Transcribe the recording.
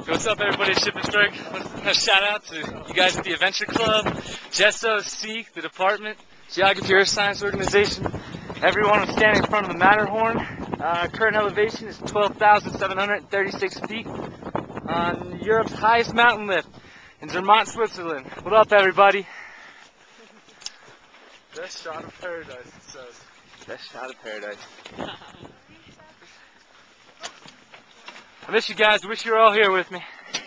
What's up, everybody at Shippensburg? A shout out to you guys at the Adventure Club, Gesso, Seek, the department, Geography Earth Science Organization. Everyone was standing in front of the Matterhorn. Current elevation is 12,736 feet on Europe's highest mountain lift in Zermatt, Switzerland. What up, everybody? Best shot of paradise, it says. Best shot of paradise. I miss you guys. I wish you were all here with me.